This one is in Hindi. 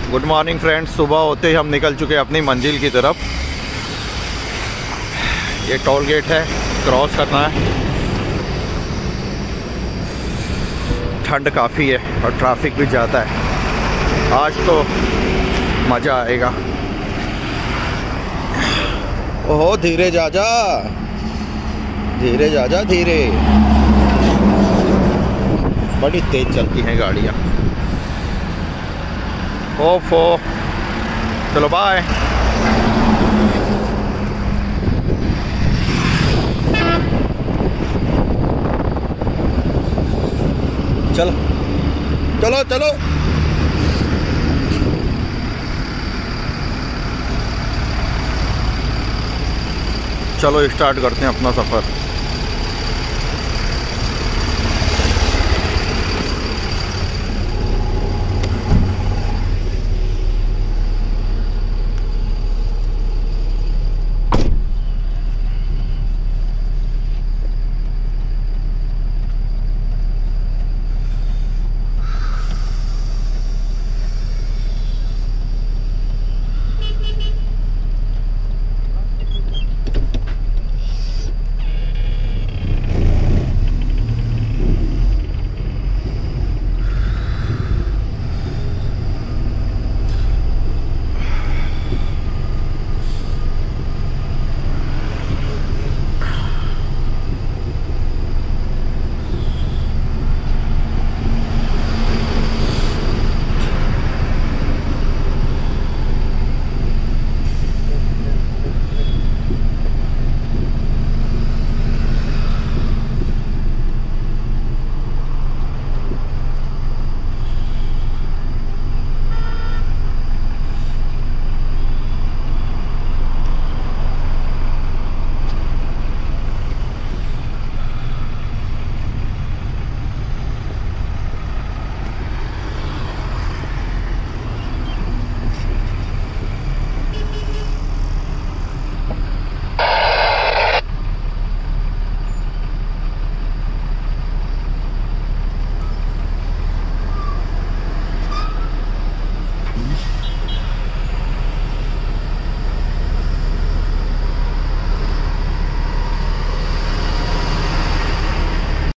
Good morning friends. सुबह होते ही हम निकल चुके हैं अपनी मंजिल की तरफ। ये टोल गेट है, क्रॉस करना है। ठंड काफ़ी है और ट्रैफिक भी ज़्यादा है। आज तो मज़ा आएगा। ओहो, धीरे जा जा, धीरे जा जा, धीरे। बड़ी तेज चलती हैं गाड़ियाँ। ओफो, चलो बाय। चलो चलो चलो। चलो स्टार्ट करते हैं अपना सफ़र।